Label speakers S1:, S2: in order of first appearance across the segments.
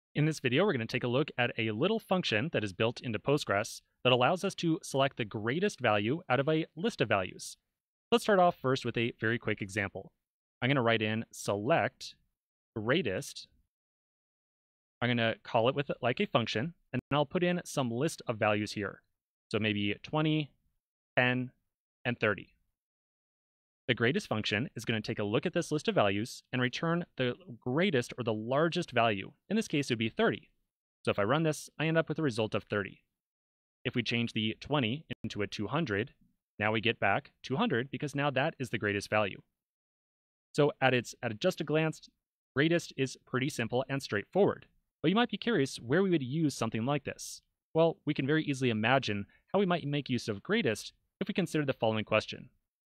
S1: In this video, we're going to take a look at a little function that is built into Postgres that allows us to select the greatest value out of a list of values. Let's start off first with a very quick example. I'm going to write in select greatest. I'm going to call it with like a function, and then I'll put in some list of values here. So maybe 20, 10, and 30. The greatest function is going to take a look at this list of values and return the greatest or the largest value. In this case, it would be 30. So if I run this, I end up with a result of 30. If we change the 20 into a 200, now we get back 200 because now that is the greatest value. So at just a glance, greatest is pretty simple and straightforward. But you might be curious where we would use something like this. Well, we can very easily imagine how we might make use of greatest if we consider the following question.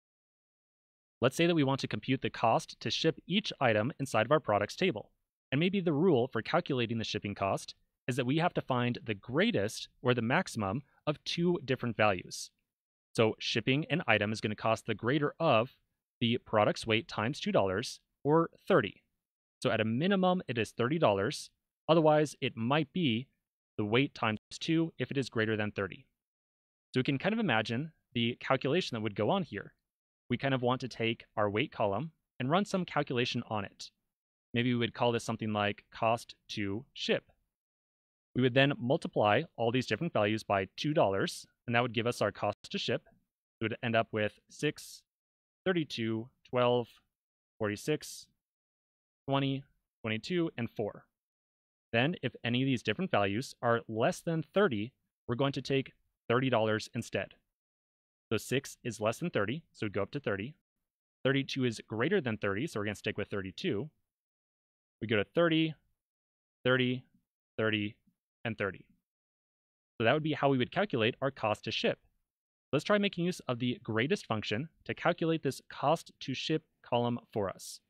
S1: Let's say that we want to compute the cost to ship each item inside of our products table. And maybe the rule for calculating the shipping cost is that we have to find the greatest or the maximum of two different values. So shipping an item is going to cost the greater of the product's weight times $2 or 30. So at a minimum, it is $30. Otherwise, it might be the weight times 2 if it is greater than 30. So we can kind of imagine the calculation that would go on here. We kind of want to take our weight column and run some calculation on it. Maybe we would call this something like cost to ship. We would then multiply all these different values by $2, and that would give us our cost to ship. We would end up with 6, 32, 12, 46, 20, 22, and 4. Then, if any of these different values are less than 30, we're going to take $30 instead. So 6 is less than 30, so we go up to 30. 32 is greater than 30, so we're going to stick with 32. We go to 30, 30, 30, and 30. So that would be how we would calculate our cost to ship. Let's try making use of the greatest function to calculate this cost to ship column for us.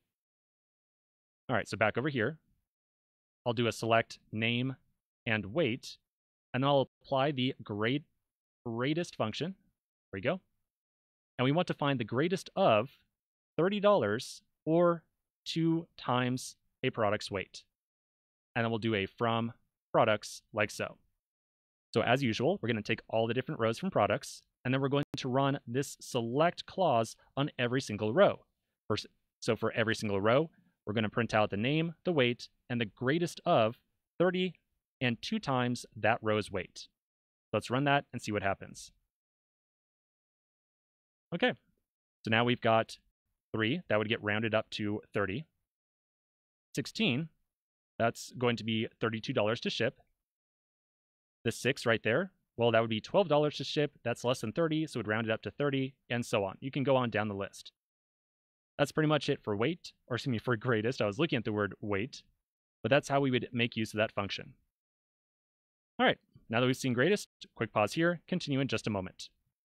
S1: All right, so back over here, I'll do a select name and weight, and then I'll apply the greatest function. There we go. And we want to find the greatest of $30 or 2 times a product's weight. And then we'll do a from products like so. So as usual, we're going to take all the different rows from products, and then we're going to run this select clause on every single row. So for every single row, we're going to print out the name, the weight, and the greatest of 30 and 2 times that row's weight. Let's run that and see what happens. Okay, so now we've got 3, that would get rounded up to 30. 16, that's going to be $32 to ship. The 6 right there, well, that would be $12 to ship. That's less than 30, so it would round it up to 30, and so on. You can go on down the list. That's pretty much it for weight, or excuse me, for greatest. I was looking at the word weight, but that's how we would make use of that function. All right, now that we've seen greatest, quick pause here, continue in just a moment.